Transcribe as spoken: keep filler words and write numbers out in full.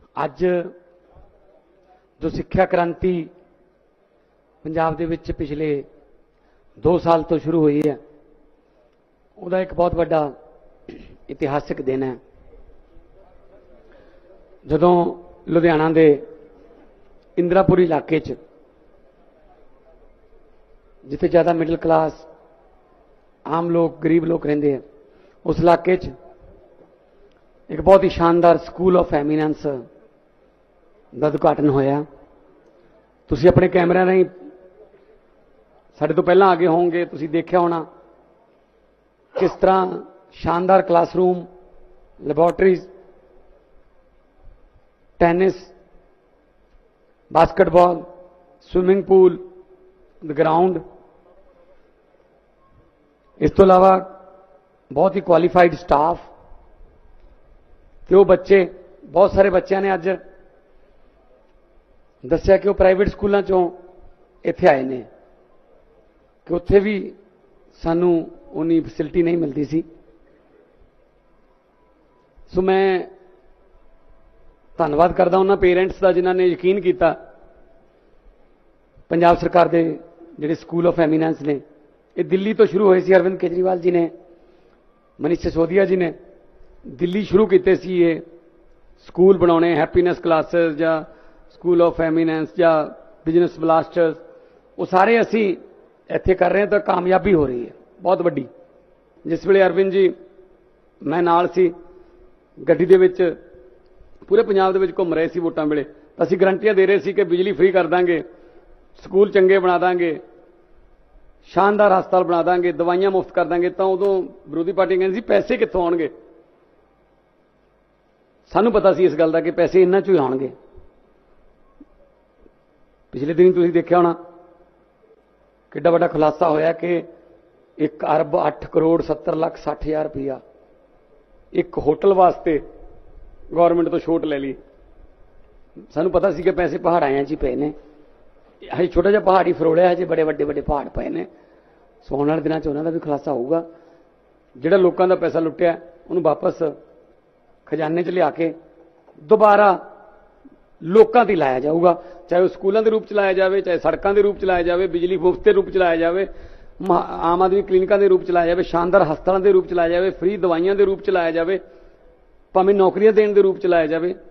ਅੱਜ जो सिक्ख्या क्रांति पंजाब दे विच पिछले दो साल तो शुरू हुई है, उहदा एक बहुत बड़ा इतिहासिक दिन है। जदों लुधियाना दे इंदिरापुरी इलाके च जिथे ज़्यादा मिडल क्लास आम लोग गरीब लोग रहिंदे हैं, उस इलाके च एक बहुत ही शानदार स्कूल ऑफ एमीनेंस ਦਾ ਉਦਘਾਟਨ ਹੋਇਆ। ਤੁਸੀਂ ਆਪਣੇ ਕੈਮਰਿਆਂ ਰਾਹੀਂ ਸਾਡੇ ਤੋਂ ਪਹਿਲਾਂ ਆਗੇ ਹੋਵੋਗੇ, ਤੁਸੀਂ ਦੇਖਿਆ ਹੋਣਾ ਕਿਸ ਤਰ੍ਹਾਂ ਸ਼ਾਨਦਾਰ classroom, laboratories, tennis, basketball, swimming pool, ground, ਇਸ ਤੋਂ ਇਲਾਵਾ ਬਹੁਤ ਹੀ ਕੁਆਲੀਫਾਈਡ ਸਟਾਫ ਤੇ ਉਹ ਬੱਚੇ, ਬਹੁਤ ਸਾਰੇ ਬੱਚਿਆਂ ਨੇ ਅੱਜ दस्या कि वह प्राइवेट स्कूलों चों इत्थे आए ने कि उत्थे भी सानू उन्नी फैसिलिटी नहीं मिलती सी। सो मैं धन्नवाद करदा उन्हां पेरेंट्स का जिन्हां ने यकीन किया। पंजाब सरकार दे जिहड़े स्कूल ऑफ एमीनेंस ने, ये दिल्ली तो शुरू होए सी। अरविंद केजरीवाल जी ने, मनीष सिसोदिया जी ने दिल्ली शुरू किए सी ये स्कूल बनाने, हैप्पीनेस क्लासेस या स्कूल ऑफ एमीनेंस या बिजनेस ब्लास्टर्स, वो सारे असी इत्थे कर रहे हैं। तो कामयाबी हो रही है बहुत वड्डी। जिस वेले अरविंद जी मैं नाल सी गड्डी दे विच पूरे पंजाब दे विच घुम रहे सी वोटां वेले, तो असी गारंटियां दे रहे सी कि बिजली फ्री कर दांगे, स्कूल चंगे बना दांगे, शानदार हस्पताल बना दांगे, दवाइयां मुफ्त कर दांगे। तो उदों विरोधी पार्टी कहंदी सी पैसे कित्थों आउणगे। सानूं पता सी इस गल दा कि पैसे इन्हां चों ही आउणगे। पिछले दिन तुसीं देखिया होना किड्डा वड्डा खुलासा होया कि एक अरब अठ करोड़ सत्तर लख सठ हज़ार रुपया एक होटल वास्ते गौरमेंट तो छूट ले ली। सानूं पता सी कि पैसे पहाड़ां च पे ने, हजे छोटा जिहा पहाड़ ही फरोड़िया, हजे बड़े वड्डे वड्डे पहाड़ पे ने। सो आउण वाले दिनां च उन्हां दा भी खुलासा होऊगा। जिहड़ा लोकां दा पैसा लुट्टिया उहनूं वापस खजाने च लिया के दोबारा लोकां ते लाया जाऊगा, चाहे वह स्कूलों के रूप च लाया जाए, चाहे सड़कों के रूप च लाया जाए, बिजली मुफ्त के रूप च लाया जाए, आम आदमी क्लीनिकों के रूप च लाया जाए, शानदार हस्पतालों के रूप च लाया जाए, फ्री दवाइयां के रूप च लाया जाए, भावें नौकरियां देने के रूप च लाया जाए।